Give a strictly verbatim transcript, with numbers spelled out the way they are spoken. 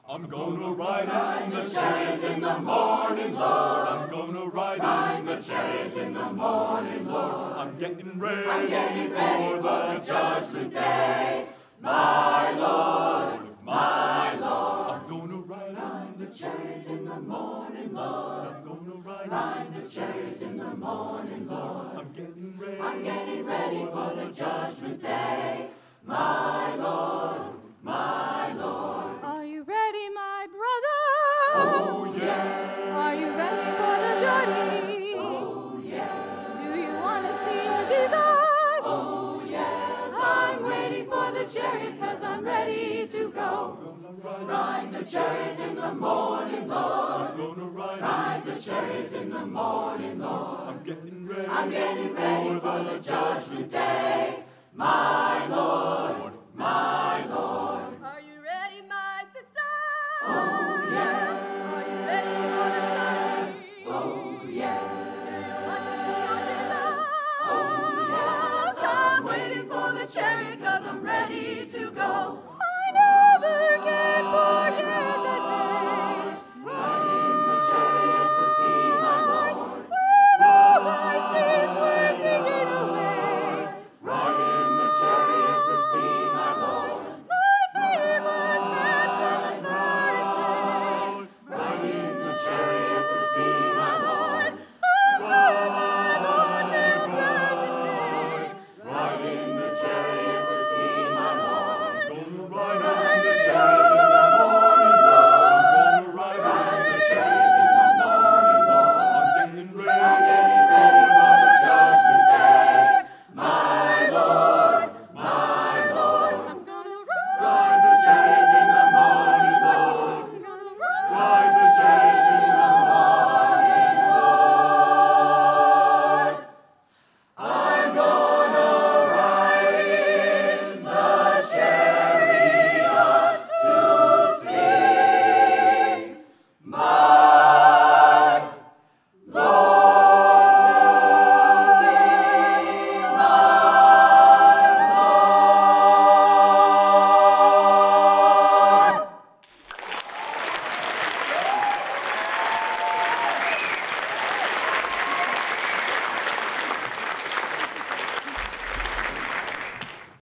I'm gonna ride in the chariot in the morning, Lord. I'm gonna ride in the chariot in the morning, Lord. I'm getting ready, I'm getting ready for the judgment day. My Lord, my Lord. I'm gonna ride in the chariot in the morning, Lord. I'm gonna ride in the chariot in the morning, Lord. I'm getting ready, I'm getting ready for the judgment day. My Lord, my Lord. Are you ready, my brother? Oh, yeah. Are you ready for the journey? Oh, yeah. Do you want to see your Jesus? Oh, yes. I'm waiting for the chariot because I'm ready to go. Ride the chariot in the morning, Lord. I'm gonna ride, ride the chariot in the morning, Lord. I'm getting ready, I'm getting ready for the judgment day. My Lord.